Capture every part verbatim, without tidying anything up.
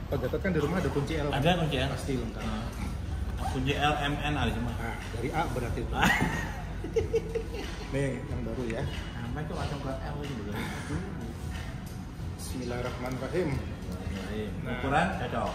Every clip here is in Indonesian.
Pak Gatot kan di rumah ada kunci L. Ada kunci L. Pasti lengkap. Nah, kunci L M N ada cuma. Nah, dari A berarti itu. Nih yang baru ya. Sampai itu langsung ke L itu betul. Bismillahirrahmanirrahim. Nah, ukuran cocok.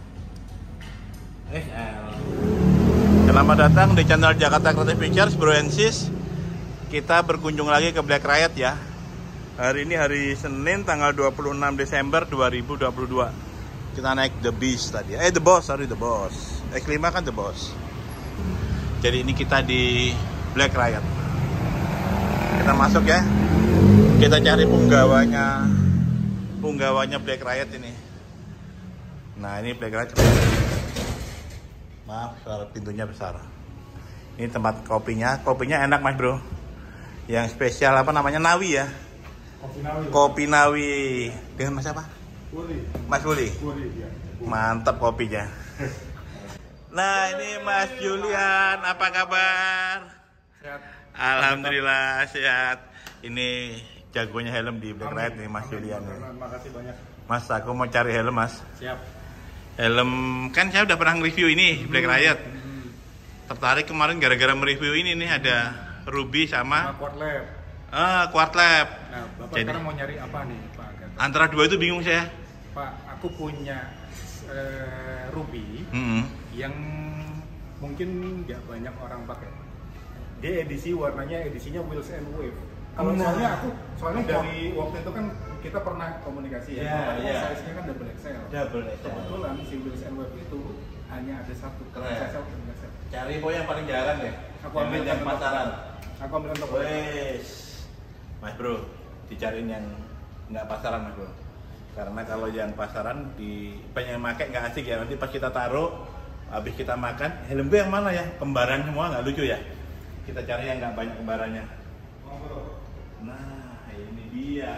X L. Selamat datang di channel Jakarta Creative Pictures, Bro and Sis. Kita berkunjung lagi ke Black Riot ya. Hari ini hari Senin tanggal dua puluh enam Desember dua ribu dua puluh dua. Kita naik The Beast tadi. Eh The Boss, sorry The Boss. X lima kan The Boss. Jadi ini kita di Black Riot. Kita masuk ya. Kita cari punggawanya. Punggawanya Black Riot ini. Nah, ini Black Riot. Maaf, suara pintunya besar. Ini tempat kopinya. Kopinya enak Mas Bro. Yang spesial apa namanya? Nawi ya. Kopi Nawi. Kopi Nawi. Dengan Mas apa? Wuli. Mas Wuli. Wuli ya. Mantap kopinya. Nah, ini Mas Julian, apa kabar? Sehat. Alhamdulillah sehat. Ini jagonya helm di Black Riot nih Mas Julian. Makasih banyak. Mas, aku mau cari helm Mas. Siap. Helm kan saya udah pernah review ini Black Riot. Hmm. Tertarik kemarin gara-gara mereview ini nih, ada Ruby sama Sama Quad Lab. ah Quad Lab. Nah, Bapak Jadi, sekarang mau nyari apa nih, Pak Gatot? antara dua itu bingung saya. Pak, aku punya eh, Ruby Mm-hmm. yang mungkin nggak banyak orang pakai. Dia edisi warnanya edisinya Wheels and Wave. Kalau Nah. soalnya aku soalnya dari waktu itu kan kita pernah komunikasi ya. Iya, Makanya iya. size-nya kan double X L. Double X L. Kebetulan si Wheels and Wave itu hanya ada satu. Kalau Keren. size double X L. Cari poin yang paling jarang deh. Aku Yang ambil yang yang pasaran. Aku ambil untuk Wes, Mas Bro, dicariin yang nggak pasaran Mas Bro. Karena kalau yang pasaran di pengen pakai nggak asik ya. Nanti pas kita taruh, habis kita makan, helm gue yang mana ya? Kembaran semua nggak lucu ya. Kita cari yang nggak banyak kembarannya. Nah, ini dia.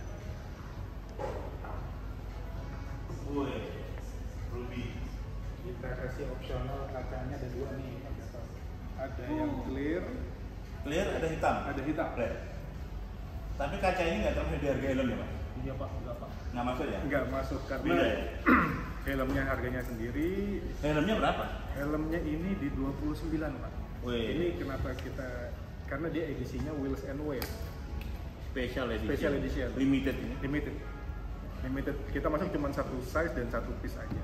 Woi, Ruby. kita kasih opsional kacanya ada dua nih, Pak Gatot. Ada yang clear, Clear ada hitam. ada hitam. Red. Tapi kaca ini nggak termasuk di harga helm ya Pak? Iya Pak, enggak Pak. Nggak masuk ya? Enggak masuk karena Beda ya? helmnya harganya sendiri. Helmnya berapa? Helmnya ini di dua puluh sembilan Pak. Wih. Ini kenapa kita, karena dia edisinya Wheels and Wave Special edition. Special edition. Limited ini. limited. Limited. Kita masuk cuma satu size dan satu piece aja.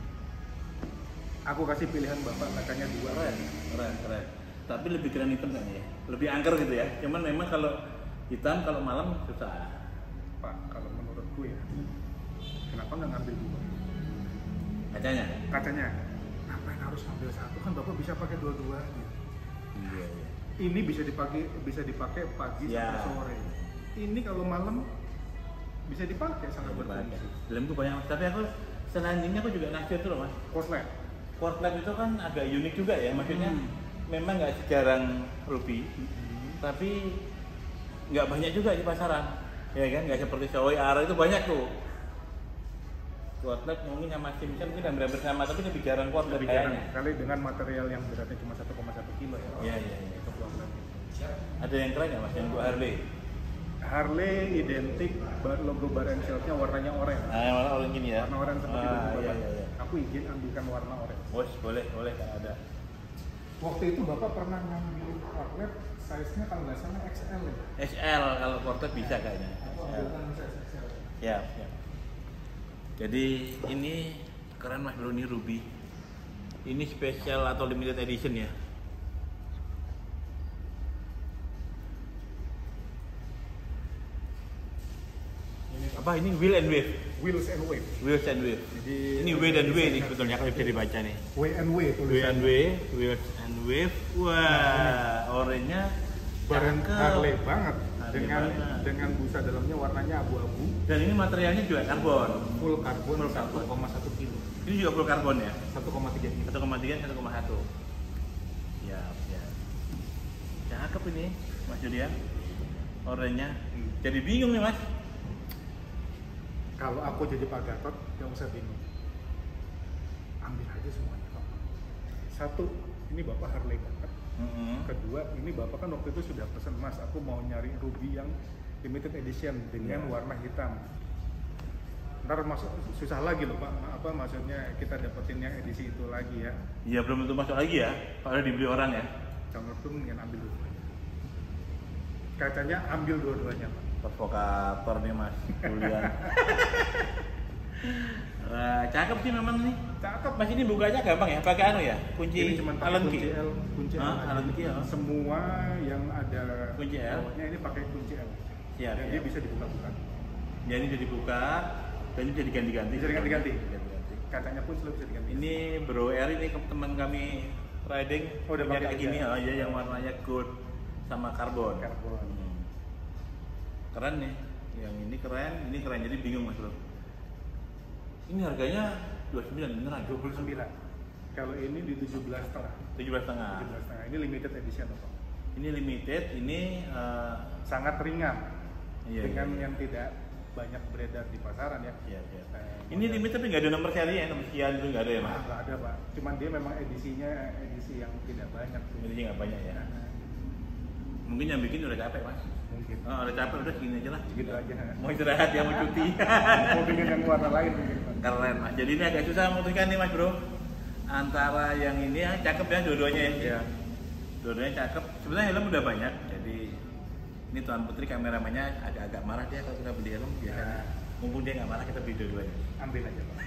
Aku kasih pilihan Bapak kacanya dua. Keren, keren, keren. Tapi lebih keren hitam kan ya? Lebih angker gitu ya. Cuman memang kalau hitam kalau malam susah. Pak, kalau menurutku ya, kenapa nggak ngambil dua? Kacanya? Kacanya, ngapain harus ngambil satu? Kan Bapak bisa pakai dua-duanya. Iya, iya. Ini bisa dipakai bisa dipakai pagi Ya. sampai sore. Ini kalau malam bisa dipakai sangat berfungsi. Helm tuh banyak. Tapi aku selanjutnya aku juga ngasih itu loh Mas. Korslet. Quad Lab itu kan agak unik juga ya. Maksudnya Hmm. memang nggak sejarang Ruby. Hmm. Tapi nggak banyak juga di pasaran. Ya kan, nggak seperti Shoei R itu banyak tuh. Quad Lab mungkin sama Simpson mungkin hampir-hampir sama, tapi lebih jarang Quad Lab Lebih jarang kayaknya. kali dengan material yang beratnya cuma satu koma satu kilo ya. Iya, iya, iya. Untuk Quad Lab. Ada yang keren nggak Mas? Yang buat Harley? Harley identik bar- logo bar and shield-nya warnanya oranye. Ah, yang mana orang gini ya? Warna oranye seperti ah, logo iya, Bapak. iya, iya. Aku izin ambilkan warna oranye. Bos, boleh, boleh tak ada. Waktu itu Bapak pernah ngambil Quad Lab, size-nya kalau nggak salah X L ya. X L kalau portrait bisa kayaknya. Aku ambilkan size X L. Siap, siap. Jadi ini keren Mas Bro, ini Ruby. Ini special atau limited edition ya. Apa ini wheel and wave? Wheels and Wave. Wheels and wave. Jadi Ini W dan W nih sebetulnya kalau bisa dibaca nih. W and W W tulisannya. and W, Wheels and wave. Wah, oranye Barang cakep. Harley banget Harley dengan banget. dengan busa dalamnya warnanya abu-abu, Dan ini materialnya juga karbon. full karbon Full satu karbon. koma satu kilo, Ini juga full karbon ya. satu koma tiga kilo. satu koma tiga, satu koma satu. Siap, siap. Cakep ini, Mas Julian. Oranye. Jadi bingung nih, Mas. Kalau aku jadi Pak Gatot, nggak usah bingung. Ambil aja semuanya, Pak. Satu, ini Bapak Harley banget. Mm-hmm. Kedua, ini Bapak kan waktu itu sudah pesan, Mas, aku mau nyari Ruby yang limited edition dengan Yeah. warna hitam. ntar masuk susah lagi loh Pak, apa maksudnya kita dapetin yang edisi itu lagi ya. Iya, belum tentu masuk lagi ya, kalau dibeli orang ya. Kalau itu mendingan ambil dulu. Kacanya ambil dua-duanya Pak. Provokator nih Mas Julian. Nah, cakep sih memang nih. Cakep. Mas ini bukanya gampang ya, pakai anu ya, kunci Ini cuma pakai Allen kunci key. L, kunci Hah? L. Allen key ya. Semua yang ada Kunci L. bawahnya ini pakai kunci L. Siap, Dan siap. dia bisa dibuka-buka. Ya, ini bisa dibuka dan ini bisa diganti-ganti. Bisa diganti-ganti. Diganti-ganti. Kacanya pun selalu bisa diganti. Ini Bro R ini teman kami riding Oh, udah punya pakai kayak gini juga. oh ya, yang warnanya gold sama karbon. Karbon. Hmm. Keren nih, yang ini keren, ini keren, jadi bingung Mas Bro. Ini harganya dua puluh sembilan beneran? dua puluh sembilan. Kalau ini di tujuh belas setengah. tujuh belas setengah. tujuh belas setengah. Ini limited edition Pak. Ini limited, ini uh, Sangat ringan. Iya, Dengan iya. yang tidak banyak beredar di pasaran ya. iya, iya. Eh, Ini limited tapi nggak ada nomor seri ya, nomor sekian itu nggak ada ya Mas? Ah, nggak ada Pak. Cuman dia memang edisinya edisi yang tidak banyak sih. Ini sih nggak banyak ya. Nah, Mungkin yang bikin udah capek Mas. mungkin. Oh, udah capek udah segini aja lah. Gitu aja. Mau istirahat ya, mau cuti. Mau bikin yang warna lain mungkin Pak. Keren Mas. Jadi ini agak susah memutuskan nih Mas Bro. Antara yang ini ya cakep ya dua-duanya ya. Iya. Dua-duanya cakep. Sebenarnya helm udah banyak. Jadi ini Tuan Putri kameramannya agak-agak marah dia kalau kita beli helm biasanya. Ya. Mumpung dia nggak marah kita beli dua-duanya. Ambil aja Pak.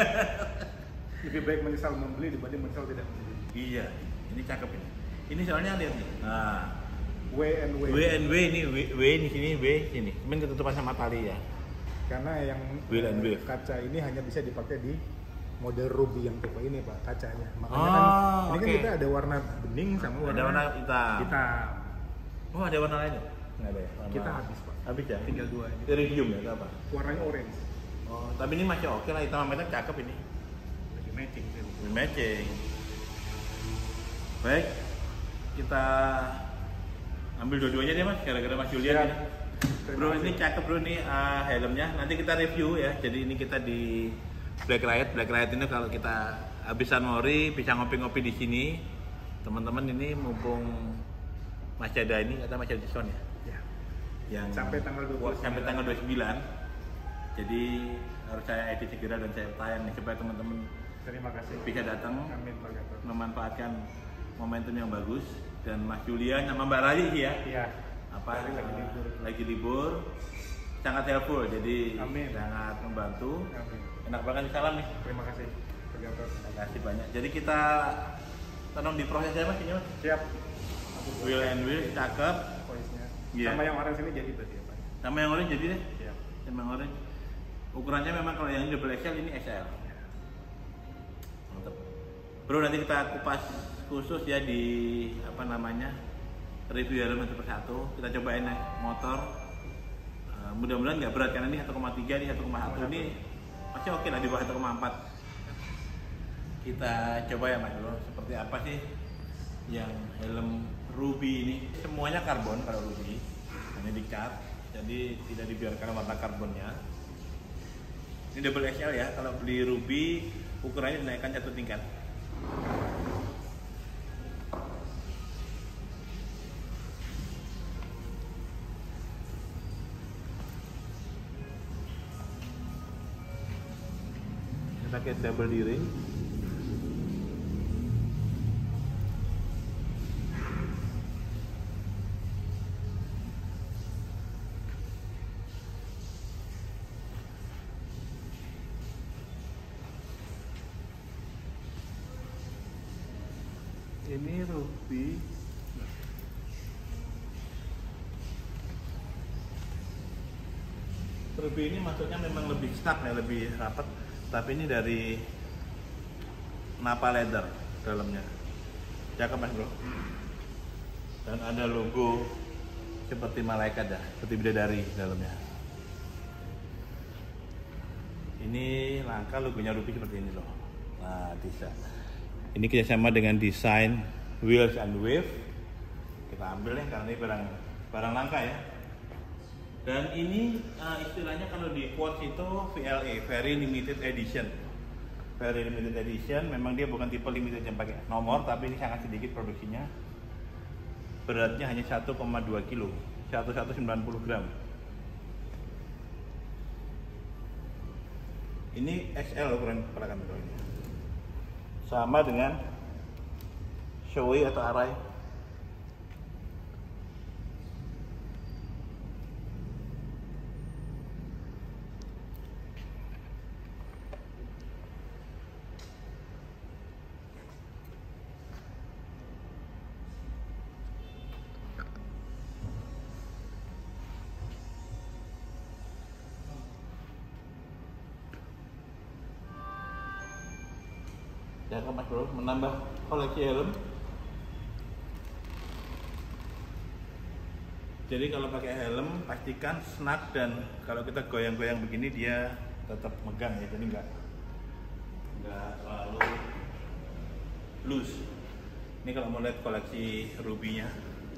Lebih baik menyesal membeli dibanding menyesal tidak membeli. Iya. Ini cakep ini. Ini soalnya lihat nih. Nah, W and W. W and W ini W, W di sini W sini. Cuman ketutupan sama tali ya. Karena yang Wheel and eh, wave. kaca ini hanya bisa dipakai di model Ruby yang tipe ini Pak, kacanya. Makanya Oh, kan ini kan oke. kita ada warna bening sama warna Ada warna hitam. hitam. Oh, ada warna lain ya? Nggak ada ya? Warna- Kita habis Pak. Habis ya? Tinggal dua ini. Iridium ya atau apa? Warnanya orange. Oh, tapi ini masih oke lah, hitam sama hitam cakep ini. Lagi matching sih. Matching. Baik, kita ambil dua-duanya deh Mas, gara-gara Mas Julian Siap. ini. Bro, ini cakep bro nih uh, helmnya. Nanti kita review ya. Jadi ini kita di Black Riot. Black Riot ini kalau kita habisan mori bisa ngopi-ngopi di sini. Teman-teman ini mumpung Mas Jada ini atau Mas Jada Jason ya. Ya. Yang Sampai tanggal dua puluh sembilan. sampai tanggal dua puluh sembilan. Jadi harus saya edit segera dan saya tayang nih supaya teman-teman Terima kasih. bisa datang Amin Pak Gatot. memanfaatkan momentum yang bagus. Dan Mas Julian sama Mbak Rali sih ya. Iya. Apa Lagi lagi libur. libur lagi libur sangat helpful jadi Amin. sangat membantu. Amin. Enak banget salam nih, Terima kasih Pak Gatot. terima kasih banyak. Jadi kita tanam di proses ya Mas ini Mas. Siap. Wheel and wheel cakep. Voice-nya. Iya. Sama yang orange ini jadi berarti ya Pak. Sama yang orange jadi deh. Siap. Sama yang orange. Ukurannya memang kalau yang double X L ini X L. Mantap. Bro nanti kita kupas khusus ya di apa namanya review helm satu persatu. Kita cobain naik motor. Uh, mudah-mudahan nggak berat karena ini satu koma tiga, ini satu koma satu ini masih oke lah di bawah satu koma empat. Kita coba ya Mas Bro, seperti apa sih yang helm Ruby ini? Semuanya karbon kalau Ruby, hanya dicat, jadi tidak dibiarkan warna karbonnya. Ini double X L ya, kalau beli Ruby ukurannya dinaikkan satu tingkat. Ini pakai double D-ring. Ini Ruby Ruby ini masuknya memang lebih snap ya, lebih rapat. Tapi ini dari Napa leather dalamnya. Cakep Mas Bro. Dan ada logo seperti malaikat ya, seperti bidadari dalamnya. Ini langka logonya Ruby seperti ini loh. Nah, bisa. Ini kerjasama dengan desain Wheels and Wave. Kita ambil ya karena ini barang barang langka ya. Dan ini uh, istilahnya kalau di quotes itu V L E, Very Limited Edition. Very Limited Edition, memang dia bukan tipe limited yang pakai nomor, tapi ini sangat sedikit produksinya. Beratnya hanya satu koma dua kilo, seratus sembilan puluh gram. Ini X L ukuran kepala kamera ini. Sama dengan Shoei atau Arai. Ya kan Mas Bro, menambah koleksi helm. Jadi kalau pakai helm pastikan snug, dan kalau kita goyang-goyang begini dia tetap megang ya, jadi nggak nggak terlalu loose. Ini kalau mau lihat koleksi Ruby-nya,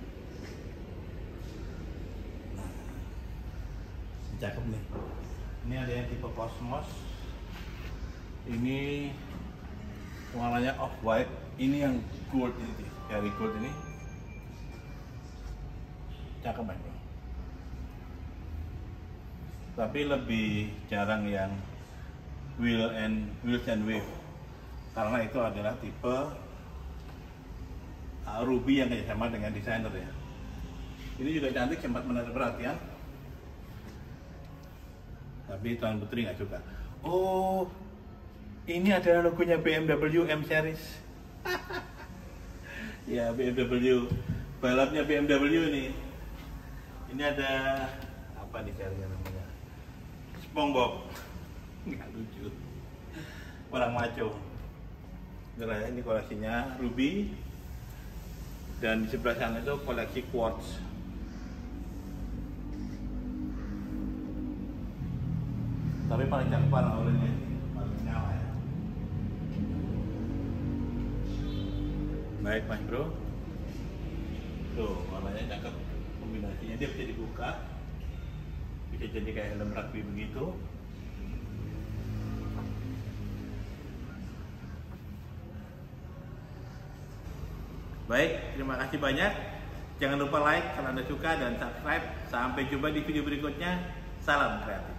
nah, cakep nih. Ini ada yang tipe Cosmos, ini warnanya off white, ini yang gold ini, dari gold ini, cakep banget. Tapi lebih jarang yang wheel and wheels and wave, karena itu adalah tipe uh, Ruby yang kerjasama dengan desainer ya. Ini juga cantik, sempat menarik perhatian, tapi Tuan Putri nggak suka. Oh, ini adalah logonya B M W M Series. Ya, B M W, balapnya B M W nih. Ini ada apa nih serinya namanya? SpongeBob. Nggak lucu, orang maco. Ini koleksinya Ruby, dan di sebelah sana itu koleksi Quartz. Tapi paling cakep warna oranye ini, paling nyala ya. Baik Mas Bro, tuh warnanya cakep, kombinasinya dia bisa dibuka, bisa jadi kayak helm rugby begitu. Baik, terima kasih banyak. Jangan lupa like kalau Anda suka dan subscribe. Sampai jumpa di video berikutnya. Salam kreatif.